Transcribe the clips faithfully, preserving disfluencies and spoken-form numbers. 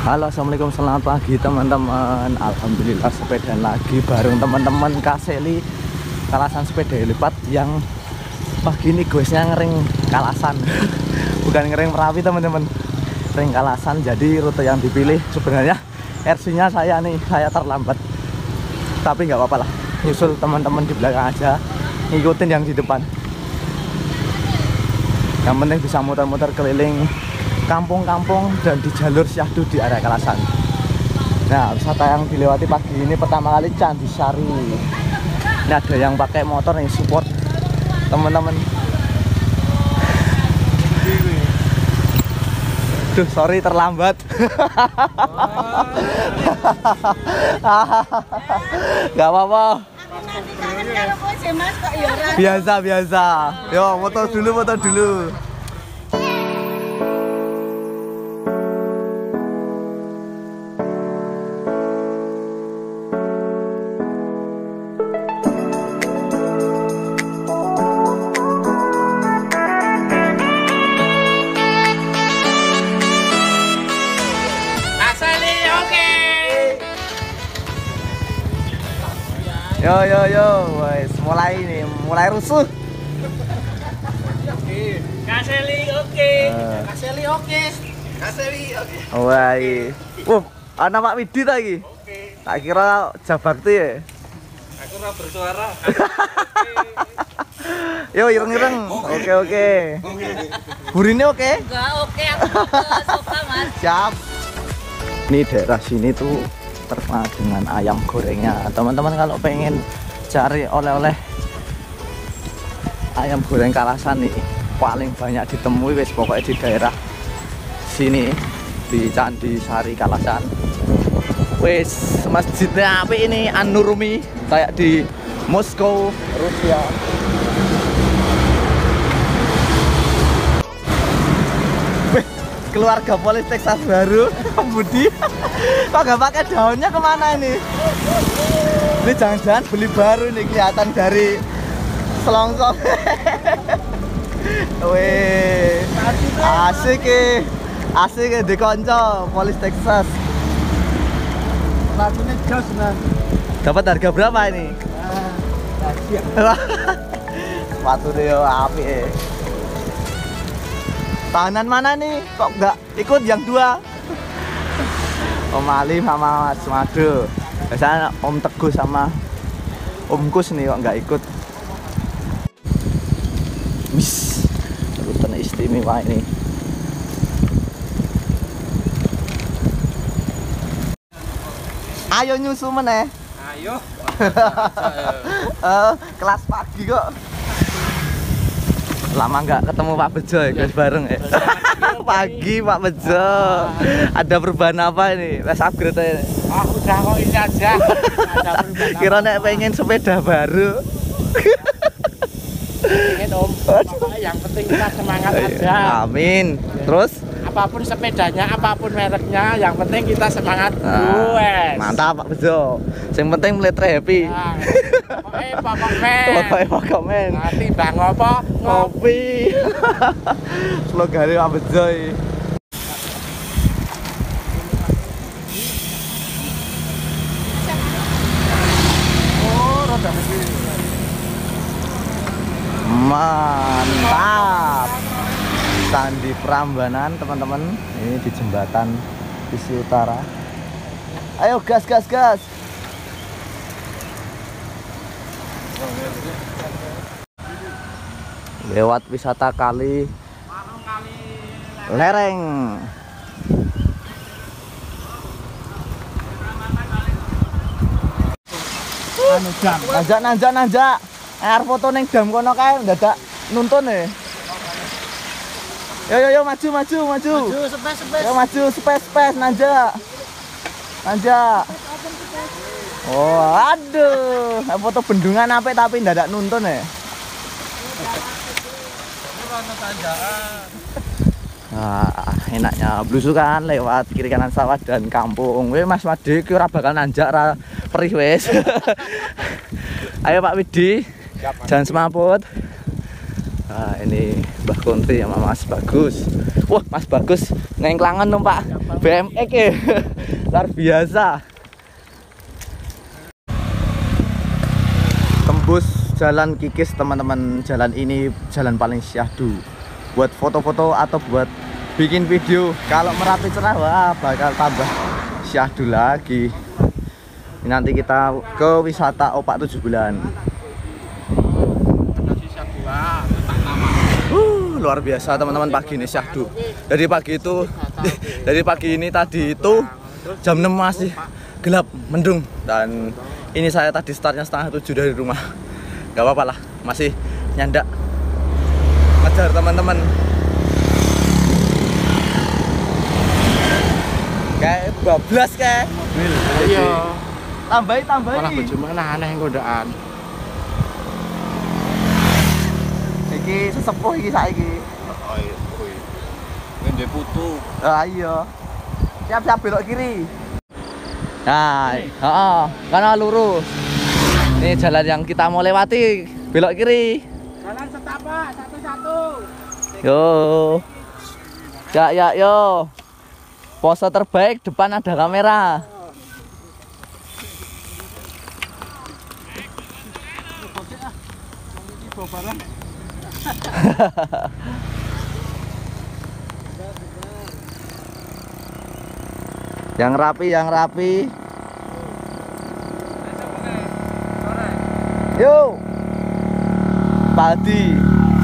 Halo, assalamualaikum, selamat pagi teman-teman. Alhamdulillah sepeda lagi bareng teman-teman Kaseli Kalasan sepeda lipat yang pagi ini guysnya ngering Kalasan. Bukan ngering Merapi teman-teman, ngering Kalasan. Jadi rute yang dipilih sebenarnya R C-nya saya nih, saya terlambat. Tapi nggak apa-apa lah, nyusul teman-teman di belakang aja, ngikutin yang di depan. Yang penting bisa muter-muter keliling kampung-kampung dan di jalur syahdu di area Kalasan. Nah, wisata yang dilewati pagi ini pertama kali Candi Sari. Ini ada yang pakai motor nih, support teman-teman. Duh, sorry terlambat. Gak apa-apa. Biasa biasa. Yo, motor dulu, motor dulu. Yo yo yo, wes mulai nih, mulai rusuh. Kaseli oke, Kaseli oke, Kaseli oke. Wah, uh, ana Pak Widi lagi. Oke. Tak kira Jabakti ya. Aku ora bersuara. Yo ireng-ireng. Oke oke. Burine oke? Enggak oke, aku suka mas. Siap. Ini daerah sini tuh terkenal dengan ayam gorengnya. Teman-teman kalau pengen cari oleh-oleh ayam goreng Kalasan nih paling banyak ditemui wes pokoknya di daerah sini di Candi Sari Kalasan. Wes masjidnya apa ini, An-Nurmi, kayak di Moskow, Rusia. Keluarga polis Texas baru, Budi. Kok gak pakai daunnya kemana ini? Ini jangan-jangan beli baru nih, kelihatan dari selongsong. Wih, asik ya, asik ya di konco polis Texas. Lagunya gas nah. Dapat harga berapa ini? Ah, sepatu Rio api eh. Tahanan mana nih? Kok nggak ikut yang dua? Om Ali sama Mas Madu. Biasanya Om Teguh sama Om Kus nih kok nggak ikut. Bis, rute istimewa ini. Ayo nyusu meneh. ayo. uh, kelas pagi kok. Lama nggak ketemu Pak Bejo ya guys, bareng ya. Pagi Pak Bejo. Ada perubahan apa ini? Les upgrade aja. Ah, udah kok ini aja. Kira nek pengen sepeda baru. Pengen Om. Pokoknya yang penting kita semangat aja. Amin. Terus apapun sepedanya, apapun mereknya, yang penting kita semangat. nah, Wes. mantap Pak Bejo. Yang penting meletre happy. Nah, pokoknya pokok men. Pokoknya pokok men. Nanti bang apa? Ngopi. Slogane Pak Bejo. Oh, roda mesin. Mantap. Candi Prambanan teman-teman. Ini di jembatan sisi utara. Ayo gas gas gas. Lewat wisata kali lereng. Anu jam. Nanjak nanjak nanjak. Air foto neng dam kono kae dadak nuntun e. Yo yo yo maju maju maju. Maju sepes sepes. Yo maju spes spes nanjak. Nanjak. Oh, aduh. Air foto bendungan apik tapi dadak nuntun e. Nah, enaknya blusukan lewat kiri kanan sawah dan kampung. Weh Mas Wadi ki ora bakal nanjak ra perih wis. Ayo Pak Widi. Jangan semaput. Nah, ini Mbah Kontri sama Mas Bagus. Wah, Mas Bagus nengklangan dong Pak, B M X ya. Luar biasa. Tembus jalan Kikis teman-teman. Jalan ini jalan paling syahdu buat foto-foto atau buat bikin video. Kalau Merapi cerah, wah bakal tambah syahdu lagi. Nanti kita ke wisata Opak tujuh bulan. Uh, luar biasa teman-teman, pagi ini syahdu. Dari pagi itu dari pagi ini tadi itu jam enam masih gelap mendung, dan ini saya tadi startnya setengah tujuh dari rumah. Gak apa-apa lah, masih nyandak ngejar teman-teman. Kayak bablas kayak. Iya. Tambahi tambahi. Malah bojomu aneh yang godaan. Iki sesepuh iki saiki. Oh iya, kuwi. Ngene putu. Ah iya. Siap-siap belok kiri. Nah, heeh, karena lurus. Ini jalan yang kita mau lewati, belok kiri. Jalan setapak, satu-satu. Yo. Ya ya yo. Pose terbaik, depan ada kamera. Yang rapi, yang rapi. Yo. Padi.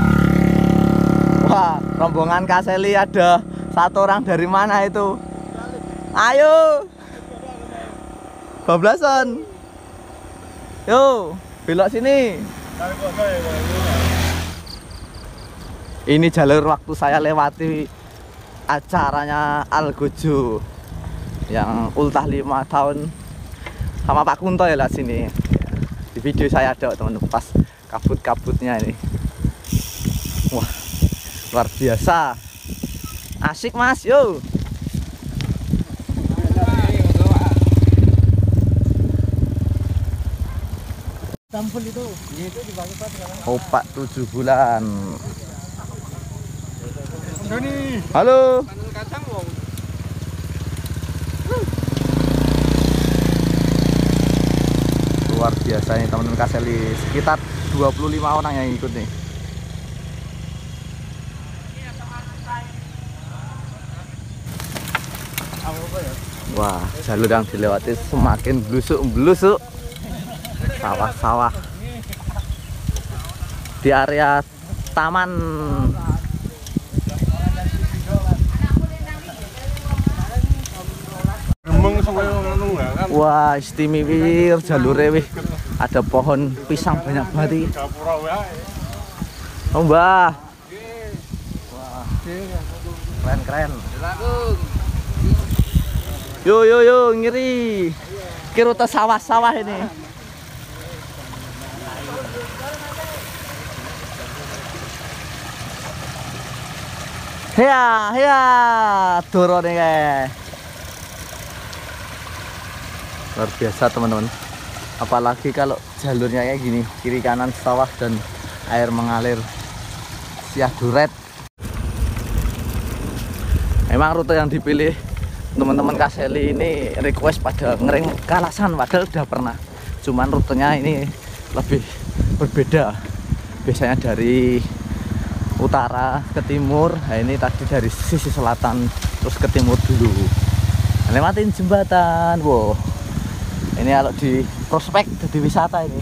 Wah, rombongan Kaseli ada satu orang dari mana itu? Ayo. Bablasan. Yo, belok sini. Ini jalur waktu saya lewati acaranya Algojo yang ultah lima tahun sama Pak Kunto ya lah sini. Di video saya ada teman-teman pas kabut-kabutnya ini. Wah, luar biasa. Asik Mas, yo. Sampul itu. Itu dipakai Pak sekarang. Opak tujuh bulan. Doni. Halo. Panen kacang wong. Luar biasa nih teman-teman Kaseli, sekitar dua puluh lima orang yang ikut nih. Wah, jalur yang dilewati semakin blusuk-blusuk. Sawah-sawah di area taman. Wah, istimewa jalurnya wih. Ada pohon pisang banyak banget iki. Oh, Mbah. Wah. Keren-keren. Yo yo yo, ngiri. Ki rute sawah-sawah ini. Hea, hea, turun nih guys. Luar biasa teman-teman. Apalagi kalau jalurnya kayak gini, kiri kanan sawah dan air mengalir. Syahdu red. Memang rute yang dipilih teman-teman Kaseli ini request pada ngering Kalasan, padahal udah pernah. Cuman rutenya ini lebih berbeda. Biasanya dari utara ke timur, nah ini tadi dari sisi selatan terus ke timur dulu, lewatin jembatan. Wow, ini kalau di prospek jadi wisata ini.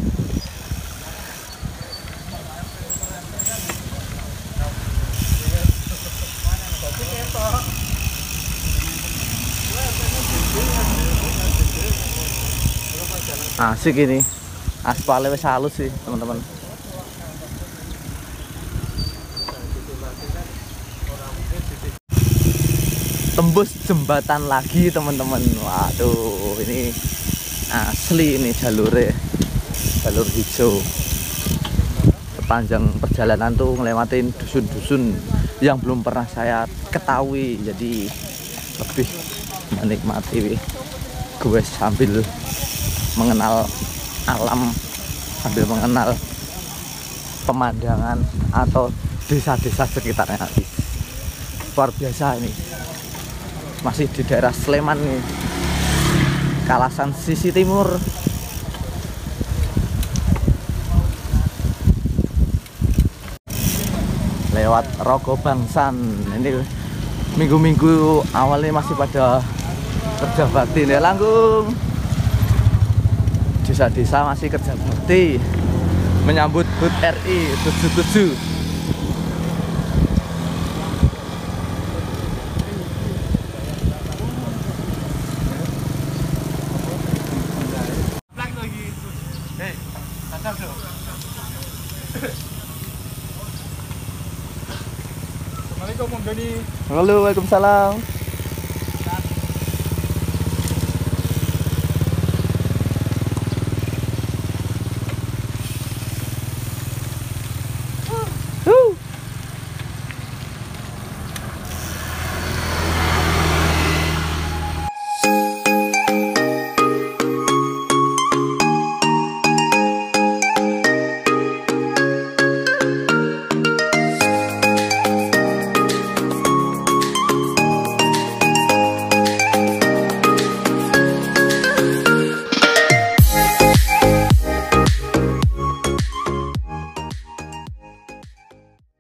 Asik ini, aspalnya wis halus sih teman-teman. Tembus jembatan lagi teman-teman. Waduh, ini asli ini jalurnya, jalur hijau. Sepanjang perjalanan tuh ngelewatin dusun-dusun yang belum pernah saya ketahui, jadi lebih menikmati gue sambil mengenal alam, sambil mengenal pemandangan atau desa-desa sekitarnya. Luar biasa ini. Masih di daerah Sleman nih. Kalasan sisi timur. Lewat Rogo Bangsan. Ini minggu-minggu awalnya masih pada kerja bakti nih Langgung. Desa-desa masih kerja bakti menyambut H U T R I tujuh puluh tujuh. Assalamualaikum Om Doni. Halo, waalaikumsalam.